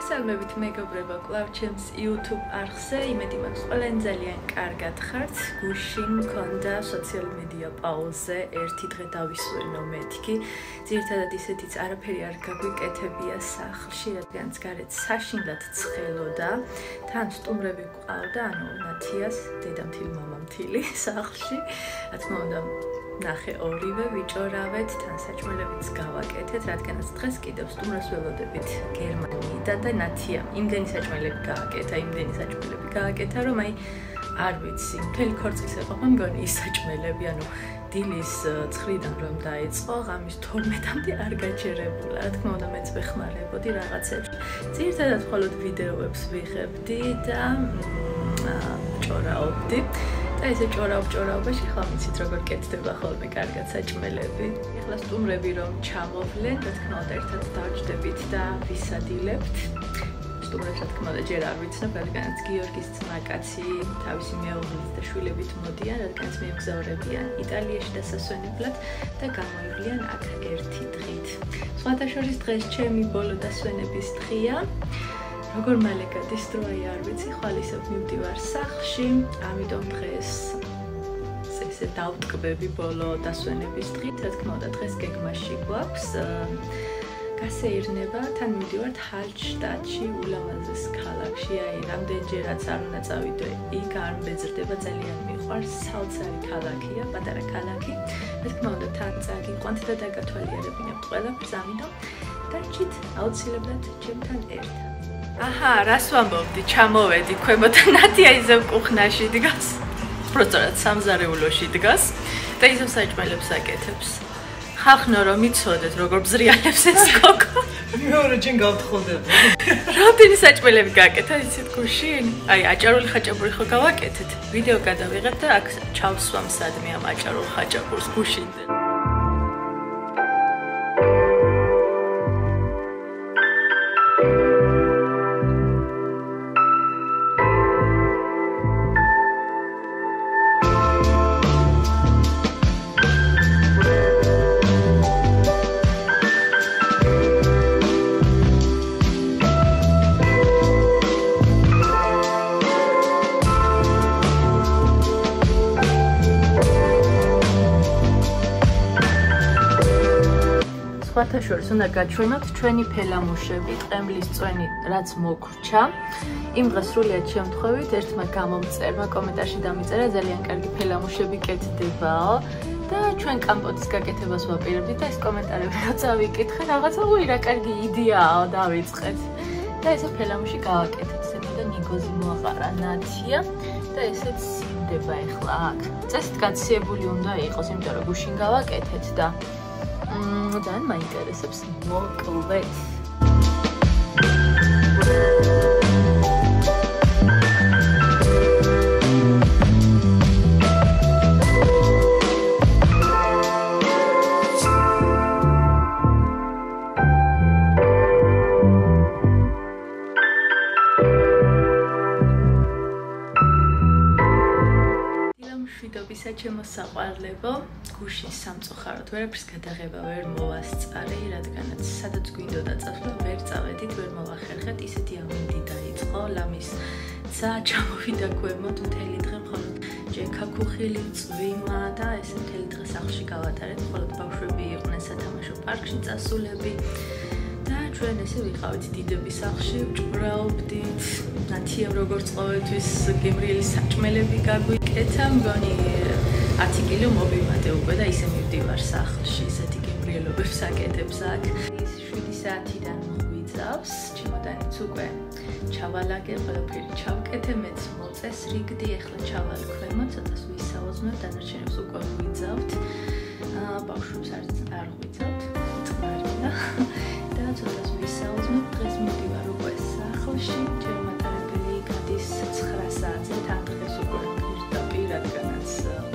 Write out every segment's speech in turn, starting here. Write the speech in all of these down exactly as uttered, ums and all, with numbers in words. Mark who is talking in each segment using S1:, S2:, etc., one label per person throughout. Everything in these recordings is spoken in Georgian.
S1: მოგესალმებით მეგობრებო, კვლავ ჩემს YouTube არხზე. იმედი მაქვს ყველანი ძალიან კარგად ხართ. გუშინ მქონდა სოციალური მედია პაუზე, ერთი დღე დავისვენო მეთქი. ძირითადად ისეთიც არაფერი არ გაგვიკეთებია სახლში, რადგანაც გარეთ საშინლად ცხელოდა. თან სტუმრები გვყავდა, ანუ ნათიას დედამთილი, მამამთილი სახლში. რა თქმა უნდა, ნახე ორივე ვიჭორავეთ, თან საჭმელებიც გავაკეთეთ, რადგანაც დღეს კიდევ სტუმრებს ველოდებით გერმანიიდან და ნათიამ იმდენი საჭმელები გააკეთა, იმდენი საჭმელები გააკეთა, რომ აი არ ვიცი, მთელი ქორწილს ეყოფა მგონი ის საჭმელები, ანუ დილის ცხრიდან რომ დაიწყო, ღამის თორმეტამდე არ გაჩერებულა. რა თქმა უნდა, მეც ვეხმარებოდი რაღაცებში. ძირითადად მხოლოდ ვიდეოებს ვიღებდი და ჭორაობდი. და ესე ჭორაობ-ჭორაობაში ხომ იცით როგორ კეთდება ხოლმე კარგად საჭმელები. ეხლა სტუმრები რომ ჩამოვლენ, რა თქმა უნდა, ერთად დავჯდებით და ვისადილებთ. სტუმრებს რა თქმა უნდა ჯერ არ ვიცნობ, რადგანაც გიორგის ძმაკაცი თავისი მეუღლით და შვილებით მოდიან, რადგანაც მიემგზავრებიან იტალიაში დასასვენებლად და გამოივლიან აქ ერთი დღით. სხვათა შორის დღეს ჩემი ბოლო დასვენების დღეა. როგორ მალე გადის დრო, აი არ ვიცი, ხვალ ისევ მივდივარ სახლში, ამიტომ დღეს ესე დავტკბები ბოლო დასვენების დღით, რა თქმა უნდა, დღეს გეგმაში გვაქვს გასეირნება, თან მივდივართ ჰალშტატში, ულამაზეს ქალაქში, აი რამდენჯერაც არ უნდა წავიდე, იქ არ მბეძრდება, ძალიან მიყვარს, საოცარი ქალაქია, პატარა ქალაქი, რა თქმა უნდა, თან წაგიყვანთ და დაგათვალიერებინებთ ყველაფერს, ამიტომ დარჩით აუცილებლად ჩემთან ერთად. აჰა, რას ვამბობდი, ჩამოვედი ქვემოთ, ნათია ისევ კუხნაში დგას, პროსტად სამზარეულოში დგას და ისევ საჭმელებს აკეთებს. ხახნო რომ იცოდეთ, როგორ ბზრიალებს ეს გოგო.
S2: მეორე ჯენ გავთხოვდება.
S1: რამდენი საჭმელები გააკეთა იცით გუშინ? აი, აჭარული ხაჭაპური ხო გავაკეთეთ? ვიდეო გადავიღებ და აქ ჩავსვამ სადმე ამ აჭარულ ხაჭაპურს გუშინდან. სხვათა შორის უნდა გაჩვენოთ ჩვენი ფელამუშები, ტყემლის წვენი, რაც მოგრჩა. იმ დღეს სრულიად შემთხვევით ერთმა გამომწერმა კომენტარში დამიწერა ძალიან კარგი ფელამუშები კეთდებაო და ჩვენ კამპოტის გაკეთებას ვაპირებდით და ეს კომენტარები როცა ვიკითხე, რაღაცა უი რა კარგი იდეაა დავიწყეთ. და ესე ფელამუში გავაკეთეთ. ზემოდან ნიგოზი მოაყარა ნათია და ესეც სიმდება ეხლა აქ. წესით გაციებული უნდა იყოს, იმიტომ რომ გუშინ გავაკეთეთ და ძალიან მაინტერესებს მოკლედ. ჩემო საყვარლებო, გუშინ სამწუხაროდ ვერაფერს გადაღება ვერ მოვასწარე, რადგანაც სადაც გვინდოდა წასვლა ვერ წავედით, ვერ მოვახერხეთ, ისეთი ამინდი დაიწყო, ლამის ცა ჩამოვიდა ქვემოთ მთელი დღე მხოლოდ ჯექა ქუხილი, წვიმა და ესე მთელი დღე სახლში გავატარეთ, მხოლოდ ბავშვები იყვნენ სათამაშო პარკში წასულები და ჩვენ ესე ვიყავით დიდების სახლში, ვჭვრაობდით, ნათიამ როგორც ყოველთვის გემრიელი საჭმელები გაგვიკეთა, მგონი ათი კილო მოვიმატე უკვე და ისე მივდივარ სახლში, ისეთი გემრიელობებს აკეთებს აქ. ის შვიდი საათიდან ღვიძავს, ჩემოდანიც უკვე ჩავალაგე, ყველაფერი ჩავკეთე, მეც მოწესრიგდი, ეხლა ჩავალ ქვემოთ, ცოტას ვისაუზმებ, დანარჩენებს უკვე ღვიძავთ. ბავშვებს არც არ ღვიძავთ, წყარია და ცოტას ვისაუზმებ, დღეს მივდივარ უკვე სახლში, ჩემი მატარებელი გადის ცხრა საათზე, თან დღეს უკვე პირდაპირ, რადგანაც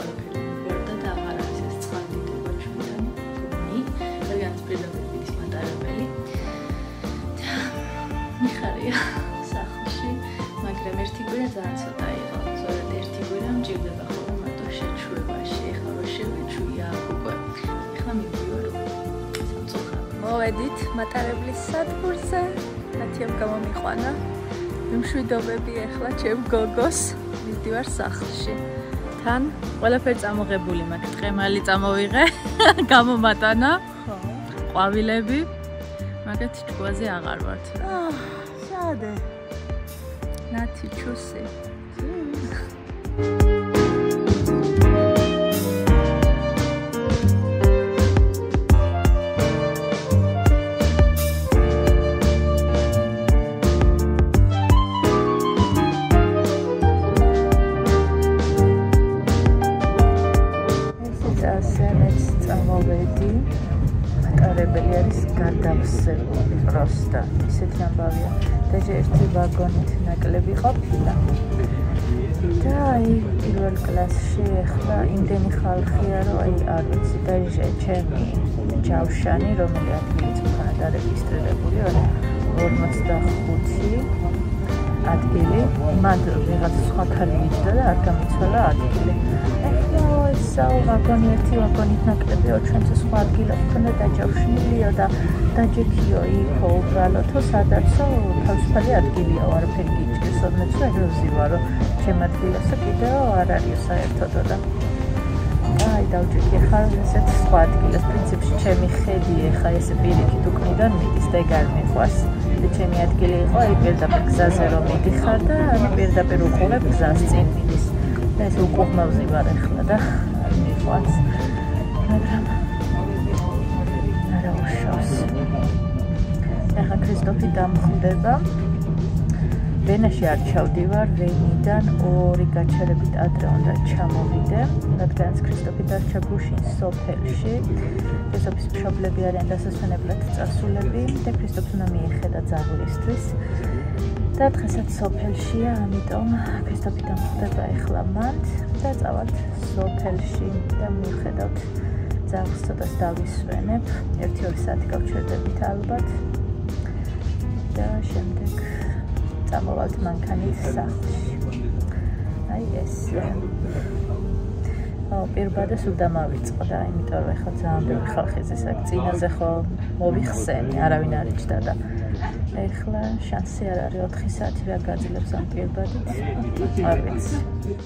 S1: პირდაპირ მატარებელი და მიხარია სახლში, მაგრამ ერთი კვირა ძალიან ცოტა იყო, ზოგადად ერთი კვირა მჭირდება ხოლმე მარტო შეჩვევაში, ეხლა რო შევეჩვია უკვე, ეხლა მივდივარ სამწუხაროდ. მოვედით მატარებლის სადგურზე, მათიამ გამომიყვანა მშვიდობები ახლა ჩემ გოგოს მივდივარ სახლში თან ყველაფერი წამოღებული მაქვს ტყემალი წამოვიღე გამომატანა ყვავილები მაგათ ჭკუაზე აღარ ვართ აა სადე ნათი ჩუსი
S3: Просто ისეთი ამბავია და ერთი ვაგონით ნაკლები ყოფილა და აი პირველ კლასში ახლა იმდენი ხალხია რომ აი არ ვიცი და ჩემი ჯავშანი რომელიც ადგილიც მქონდა დარეგისტრირებული ორმოცდახუთი ადგილი მან ვიღაც სხვა ქალი მიდდა და არ გამიცვალა ადგილი ახლა ესა ვაგონი ერთი ვაგონით ნაკლები ჩვენც სხვა ადგილას მქონდა დაჯავშნილიო და დაჯექიო იქო უბრალოდო სადაცო თავისუფალი ადგილია არაფერი გიჭირს ოდნავ ეროზი ვარო ჩემ ადგილასა კიდევ არ არის საერთოდ და აი დავჯექი ხარ ესეთ სხვა ადგილას პრინციპში ჩემი ხედი ხა ეს პირიქით უკნიდან მიდის და ეგ არ მიყვარს და ჩემი ადგილი იყო აი პირდაპირ გზაზე რომ მიდიხარ და აი პირდაპირ უყურებ გზას წინ მიდის და ეს უკუღმავზე ვარ ახლა და არ მიყვარს მაგრამ არა უშავს ახლა ქრისტოფი დამხვდება ვენაში არ ჩავდივარ ვენიდან ორი გაჩერებით ადრე უნდა ჩამოვიდე რადგანაც ქრისტოფი დარჩა გუშინ სოფელში ქრისტოფის მშობლები არიან დასასვენებლად წასულები და ქრისტოფს უნდა მიეხედა ძაღლისთვის და დღესაც სოფელშია ამიტომ ქრისტოფი დამხვდება ახლა მანდ და წავალთ სოფელში და მივხედავთ ძაღლს ცოტას დავისვენებ ერთი ორი საათი გავჩერდებით ალბათ და შემდეგ წამოვალთ მანქანით სახლში აი ესე პირბადეს უდამავიწყდა იმიტომ რომ ეხლა ძალიან ბევრი ხალხი ზეს აქ წინაზე ხო მოვიხსენი არავინ არ იჯდა და ეხლა შანსი არ არის ოთხი საათი რა გაძლებს ამ პირბადით არ ვიცი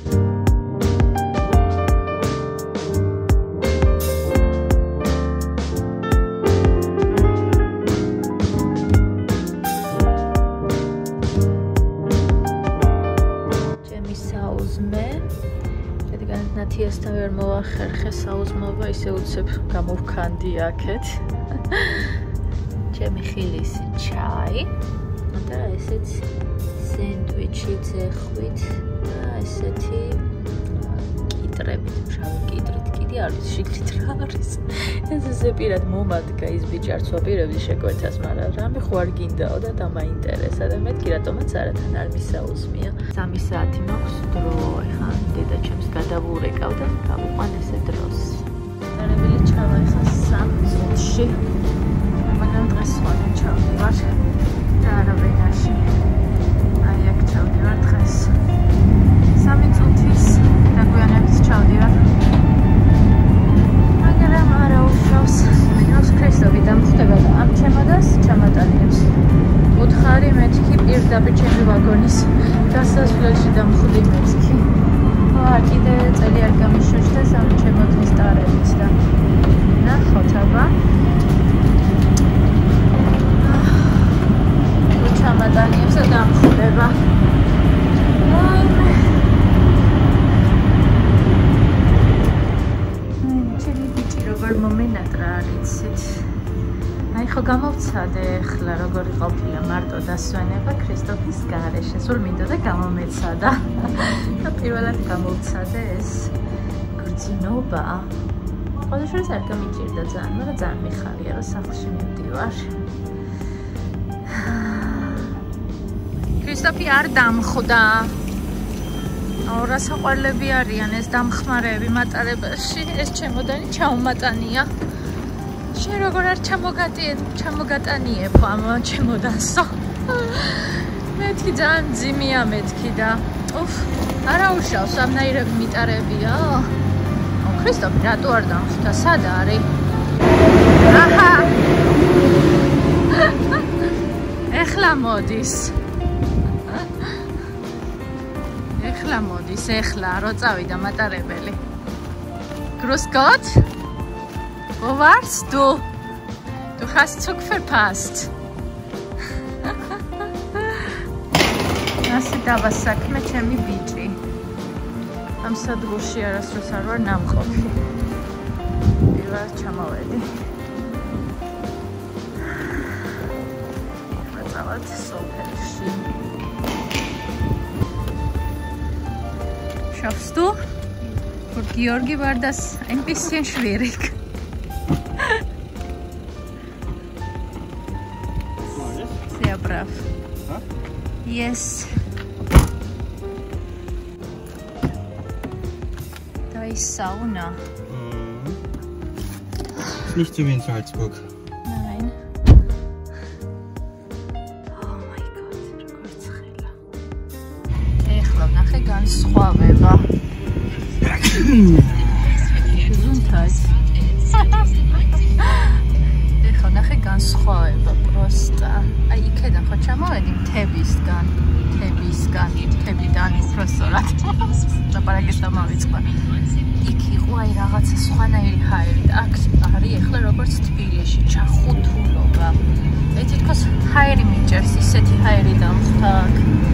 S3: ნათიასთან ვერ მოვახერხე საუზმობა ისე უცებ გამოვქანდი აქეთ ჩემი ხილისი ჩაი და ესეც სენდვიჩი ძეხვით და ესეთი კიტრებით მშრალი კიტრით კიდე არ ვიცი შიგნით რა არის ეს ესე პირად მომადგა ის ბიჭი არც ვაპირებდი შეკვეთას მაგრამ რამე ხო არ გინდაო და დამაინტერესა და მეთქი რატომაც არათან არ მისაუზმია სამი საათი მაქვს დრო ეხლა დედა ჩემს გადავურეკავ და გავიყვან ესე დროს არებელი ჩავა ეხლა სამ წუთში მაგრამ დღეს სხვა ჩავდივარ და არა ვენაში აი აქ ჩავდივარ დღეს სამი წუთის დაგვიანებით ჩავდივარ მაგრამ არა უშავს მეც ქრისტოვი დამხვდება და ამ ჩემოდას ჩამატანებს უთხარი მეთქი პირდაპირ ჩემი ვაგონის დასასვლელში დამხვდი მეთქი აა კიდე წელი არ გამიშოშდა სამი ჩემოდის ტარებით და ნახოთ აბა ჩამატანებს და დამხვდება აი როგორ მომენატრა არ იცით აი ხო გამოვცადე ახლა როგორი ყოფილა მარტო დასვენება ქრისტოფის გარეშე სულ მინდოდა გამომეცადა და პირველად გამოვცადე ეს გრძნობა ყოველ შემთხვევაში არ გამიჭირდა ძალიან მაგრამ ძალიან მიხარია რომ სახლში მივდივარ ქრისტოფი არ დამხვდა ორ საყვარლები არიან ეს დამხმარეები მატარებელში ეს ჩემოდანი ჩაუმატანია შენ როგორ არ ჩამოგატანიებ ამ ჩემოდანსო მეთქი ძალიან ძიმია მეთქი და უფ არა უშავს ამნაირები მიტარებია ქრისტოფი რატო არ დამხვდა სად არის აჰა ეხლა მოდის. ეხლა მოდის, ეხლა რო წავიდა მატარებელი. Grüß Gott. Wo warst du? Du hast Zug verpasst. ასე დავასაქმე ჩემი ბიჭი. ამ სადგურში არასდროს არ ვარ ნამყოფი. პირველად ჩამოვედი. ვაწავად სოფელში. Schaffst du? Für Georgi war das ein bisschen schwierig. Sehr brav. Yes. Da ist Sauna.
S2: Ist nicht so wie in Salzburg.
S3: Nein. Oh mein Gott, როგორცხელა. ეხლა ნახე განსხვავება. Gesundheit. ეხლა ნახე განსხვავება პროსტა. აი იქიდან ხო ჩამოვედი მთებისგან, მთებისგან, მთებიდან უბრალოდ. ლაპარაკის დამავიწყდა. იქ იყო აი რაღაცა სხვანაირი ჰაერი და აქ არის ეხლა როგორც თბილისში ჩახუთულობა. აი თითქოს ჰაერი მიჭერს, ისეთი ჰაერი დამხვდა აქ.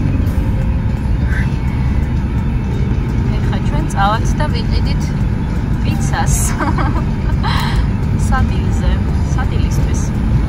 S3: ეხლა ჩვენ წავალთ და ვიყიდით პიცას. სადილზე, სადილისთვის.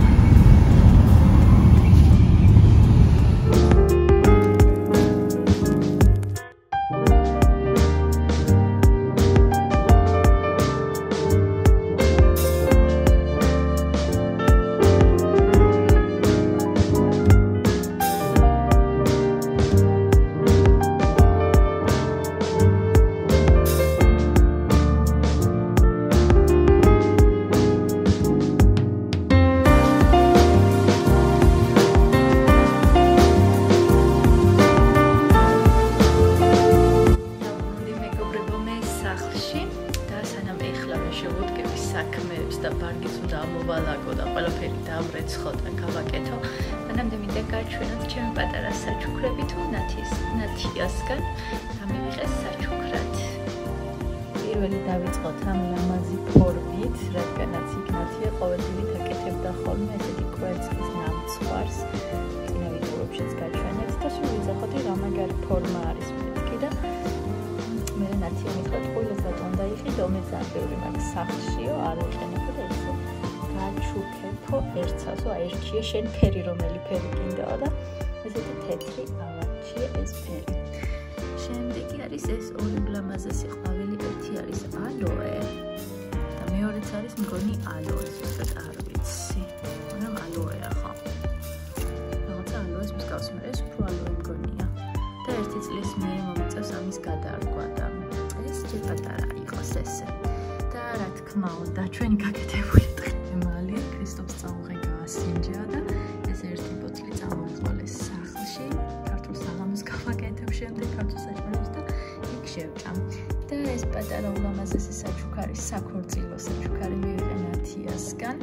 S1: ჩემი პატარა საჩუქრები თუ ნათის ნათიასგან გამივიღეს საჩუქრად. პირველი დავიწყოთ ამ ლამაზი ფორმით, რადგანაც იქ ნათია ყოველდღიურად აკეთებდა ხოლმე ესეთი კვერცხის ნამცხვარს. წინა ვიდეოებშიც გაჩვენეთ და სულ ვიძახოდი რა მაგარი ფორმა არის მეთქი და მე ნათია მithra ტყუილს რატომ დაიყიდო, მე ძალიან ბევრი მაგ სახლშიო არ ვიყენებოდა ესე გაჩუქებო ერთსასო აერჩიე შენ ფერი რომელი ფერი გინდაო და ესეთი თეთრი ავარჩიე ეს ფერი. შემდეგი არის ეს ორი ლამაზესი ყვავილი, ერთი არის ალოე და მეორეც არის მგონი ალოე, ზუსტად არ ვიცი. მაგრამ ალოეა ხო? რაღაცა ალოეს მსგავსი, მაგრამ ეს უფრო ალოე მგონია. და ერთი წლის მერე მომიწევს ამის გადარგვა და ეს ჯერ პატარა იყოს ესე. და რა თქმა უნდა, ჩვენი გაკეთებული დღემალი ქრისტობს წამოღე გაასინჯა და ეს ერთი ბოთლი წამოიყოლეს სახლში. ქართულ საღამოს გავაკეთებ შემდეგ ქართულ საჭმელებს და იქ შევჭამ. და ეს პატარა ულამაზესი საჩუქარი, საქორწილო საჩუქარი მივიღე ნათიასგან.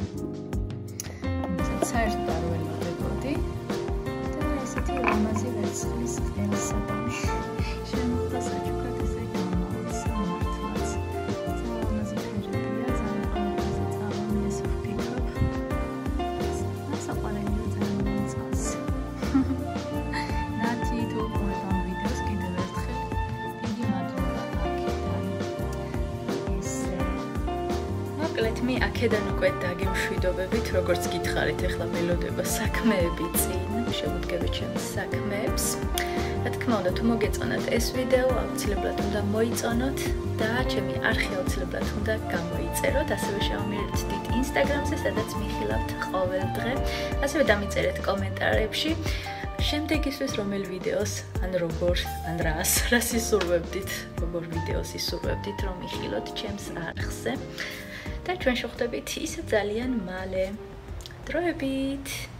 S1: ამასაც საერთოდ არ ველოდებოდი. და ესეთი ულამაზი ვერცხლის ყელსაბამი შემოხდა საჩუქრად ესე გამოვაცა მართლაც. ძალიან ულამაზი ფერებია, ძალიან ყველაზე ძალიან ეს ვფიქრობ. ასაყვარელია ძალიან მომწონს. ნათი თუ ყვება ამ ვიდეოს კიდევ ერთხელ დიდი მადლობა აქედან. ესე მოკლედ მე აქედან უკვე დაგემშვიდობებით, როგორც გითხარით, ახლა ველოდება საქმეები წინ, შემოდგები ჩემს საქმეებს. რა თქმა უნდა, თუ მოგეწონათ ეს ვიდეო, აუცილებლად უნდა მოიწონოთ და ჩემი არხი აუცილებლად უნდა გამოიწეროთ, ასევე შემომიერთდით ინსტაგრამზე, სადაც მიხილავთ ყოველ დღე. ასევე დამიწერეთ კომენტარებში შემდეგისთვის რომელ ვიდეოს, ან როგორ, ან რას, რას ისურვებდით, როგორ ვიდეოს ისურვებდით, რომ იხილოთ ჩემს არხზე. და ჩვენ შევხვდებით ისე ძალიან მალე. დროებით.